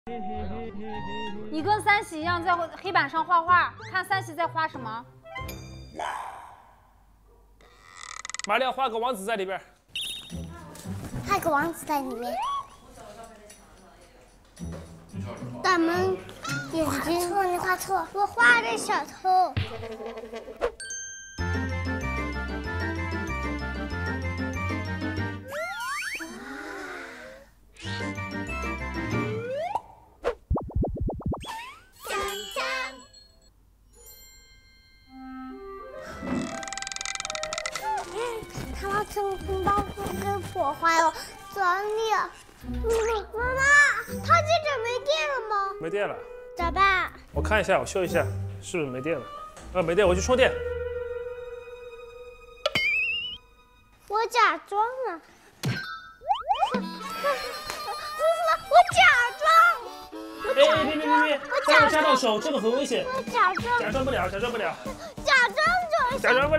你跟三喜一样在黑板上画画，看三喜在画什么？ 马里奥画个王子在里边。 画个王子在里面。大门眼睛。错，你画错，我画的小偷。他把城堡给破坏了，专利。妈妈，他这这没电了吗？ 没电了， 咋办？ 我看一下，我修一下，是不是没电了？没电，我去充电。 我假装了。我假装。 别！不要夹到手，这个很危险。 我假装。 假装不了。 假装不了。假装。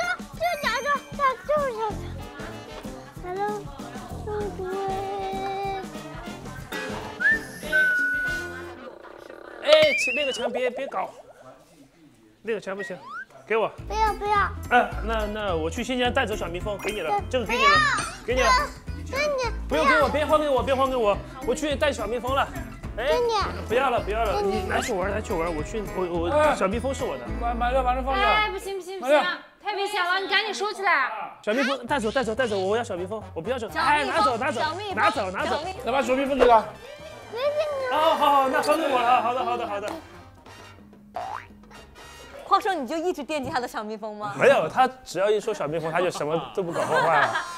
哎，那个墙别搞，那个墙不行，给我。 不要。 那我去新疆带走小蜜蜂，给你了，这个给你了，给你了。 给你。 不用给我，别还给我，我去带小蜜蜂了。哎，不要了，你拿去玩，我小蜜蜂是我的。 马上放下。 哎，不行，太危险了，你赶紧收起来。 小蜜蜂带走，我要小蜜蜂，我不要这个。哎，拿走，拿走。 再把小蜜蜂给他。 哦，好，那还给我了，好的。 匡生，你就一直惦记他的小蜜蜂吗？ 没有，他只要一说小蜜蜂，他就什么都不搞破坏了。